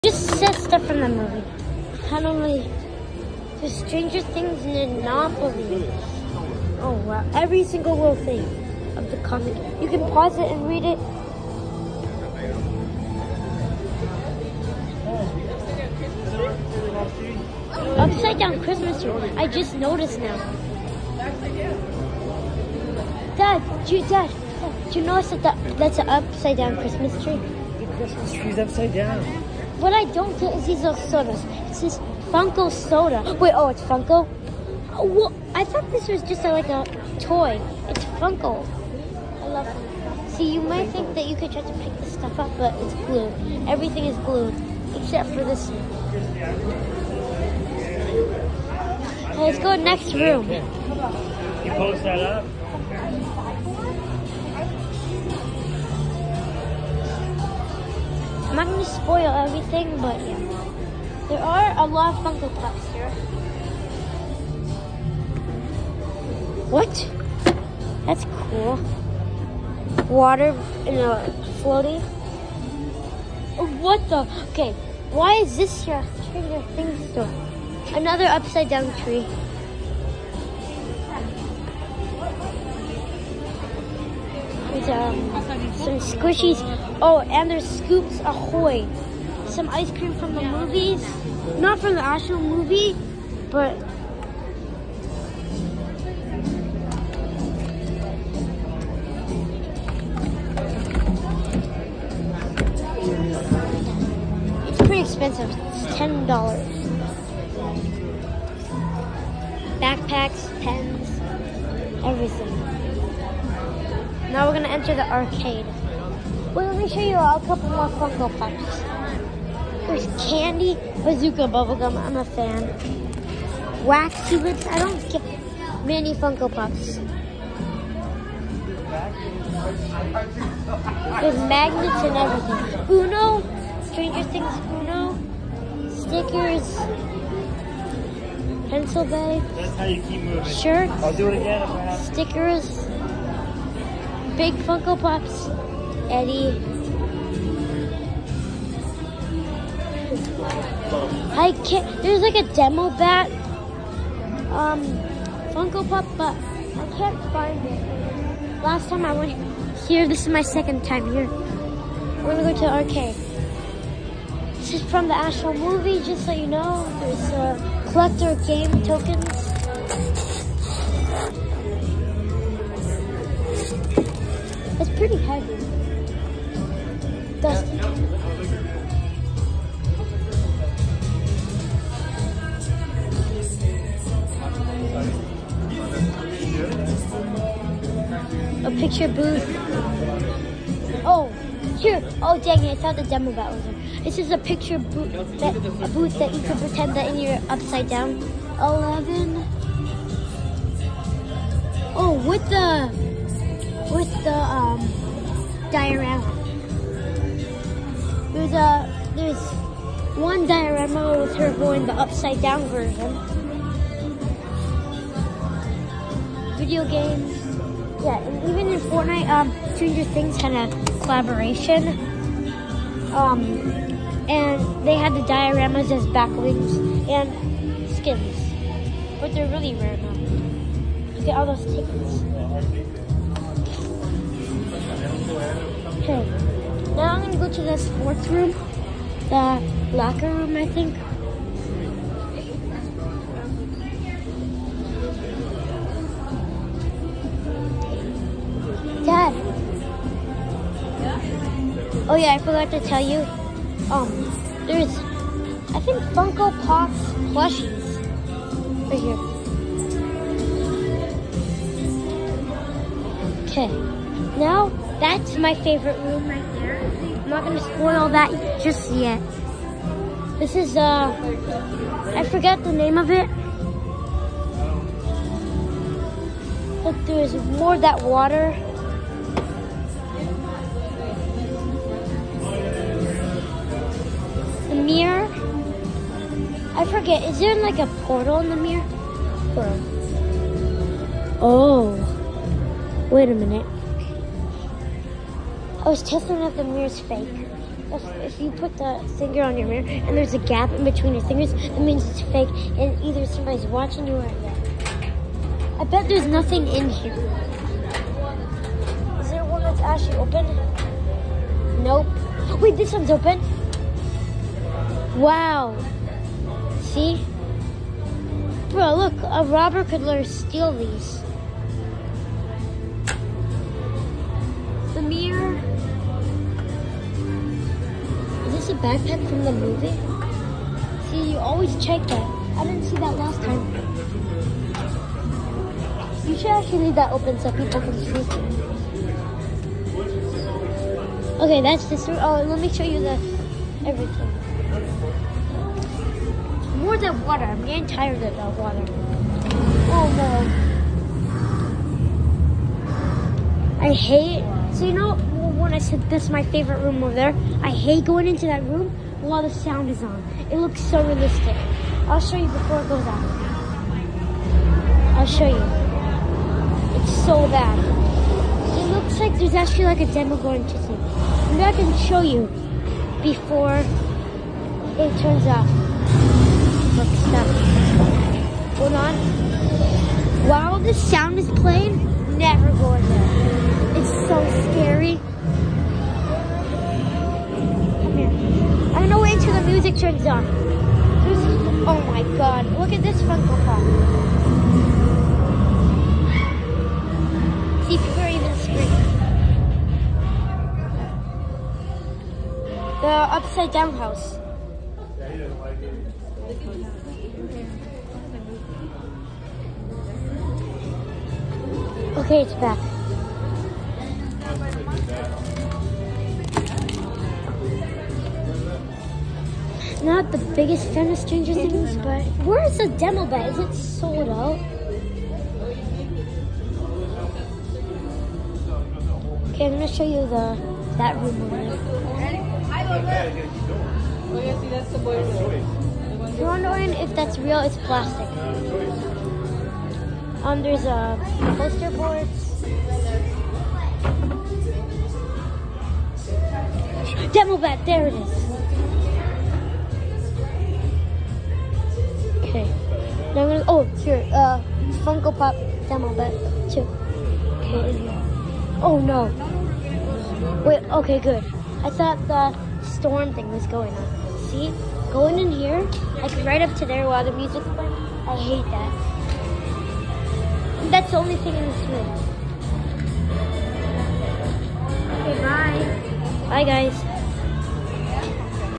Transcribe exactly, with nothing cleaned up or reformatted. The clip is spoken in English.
Just said stuff from the movie. Not only the Stranger Things Monopoly. Oh wow, every single little thing of the comic. You can pause it and read it. Upside down Christmas tree. I just noticed now. Dad, do you, Dad, Dad, do you notice that the, that's an upside down Christmas tree? The Christmas tree's upside down. What I don't get is these little sodas. It says Funko soda. Wait, oh, it's Funko? Oh, well, I thought this was just a, like a toy. It's Funko. I love it. See, you might think that you could try to pick this stuff up, but it's glued. Everything is glued, except for this. Okay, let's go next room. You post that up? I'm not going to spoil everything, but yeah. There are a lot of Funko Pops here. What? That's cool. Water in a floaty. Oh, what the? Okay, why is this here a Stranger Things store? Another upside down tree. There's um, some squishies. Oh, and there's Scoops Ahoy. Some ice cream from the movies. Not from the actual movie, but... It's pretty expensive. It's ten dollars. Backpacks, pens, everything. Now we're gonna enter the arcade. Well, let me show you a couple more Funko Pops. There's Candy Bazooka Bubblegum. I'm a fan. Wax Cubics. I don't get many Funko Pops. There's magnets and everything. Uno. Stranger Things Uno. Stickers. Pencil bag. That's how you keep moving. Shirts. I'll do it again if I have to. Stickers. Big Funko Pops. Eddie. I can't. There's like a demo bat. Um, Funko Pop, but I can't find it. Last time I went here. This is my second time here. We're gonna go to the arcade. This is from the actual movie, just so you know. There's uh, collector game tokens. It's pretty heavy. Dusty. A picture booth. Oh, here. Oh, dang it. I thought the demo bat was there. This is a picture booth, that, a booth that you could pretend that you're upside down. eleven. Oh, with the, with the, um, diorama. There's a, there's one diorama with her going the upside down version. Video games. Yeah, and even in Fortnite, um, Stranger Things had a collaboration. Um, and they had the dioramas as backwings and skins. But they're really rare now. Look at all those tickets. Okay, now I'm gonna go to the sports room, the locker room, I think. Dad. Oh yeah, I forgot to tell you. Um, there's, I think Funko Pops plushies right here. Okay, now that's my favorite room right there. I'm not gonna spoil that just yet. This is uh, I forgot the name of it. Look, there's more of that water. The mirror. I forget. Is there like a portal in the mirror? Or... Oh. Wait a minute. I was testing if the mirror's fake. if, if you put the finger on your mirror and there's a gap in between your fingers, that means it's fake and either somebody's watching you or yeah. I bet there's nothing in here. Is there one that's actually open? Nope. Wait, this one's open. Wow. See? Bro, look, a robber could learn steal these. The mirror. Is this a backpack from the movie? See, you always check that. I didn't see that last time. You should actually leave that open so people can see. Okay, that's this room. Oh, let me show you the everything. More than water. I'm getting tired of that water. Oh no. I hate, so you know when I said this is my favorite room over there, I hate going into that room while the sound is on. It looks so realistic. I'll show you before it goes out. I'll show you. It's so bad. It looks like there's actually like a demo going to see. Maybe I can show you before it turns off. Look, stop. Hold on. While the sound is playing, never go in there. It's so scary. Come here. I'm gonna wait until the music turns on. There's, oh my god. Look at this Funko Pop. See, people are even screaming. The upside down house. Okay, it's back. Not the biggest fan of Stranger Things, but where's the demo bed? Is it sold out? Okay, I'm gonna show you the that room over there. If you're wondering if that's real, it's plastic. Um, there's a poster boards. Demo bed, there it is. Okay. Now I'm gonna, oh, here, uh, Funko Pop demo bed, too. Okay, oh no. Wait, okay, good. I thought the storm thing was going on. See? Going in here, like right up to there while the music's playing. I hate that. That's the only thing in this room. Okay, bye. Bye, guys.